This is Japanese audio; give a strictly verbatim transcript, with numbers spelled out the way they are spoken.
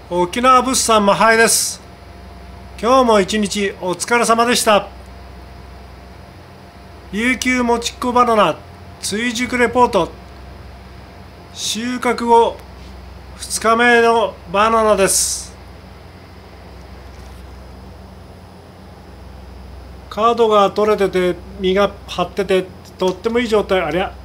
沖縄物産マハエです。今日も一日お疲れ様でした。琉球もちっこバナナ追熟レポート。収穫後ふつかめのバナナです。カードが取れてて実が張っててとってもいい状態。ありゃ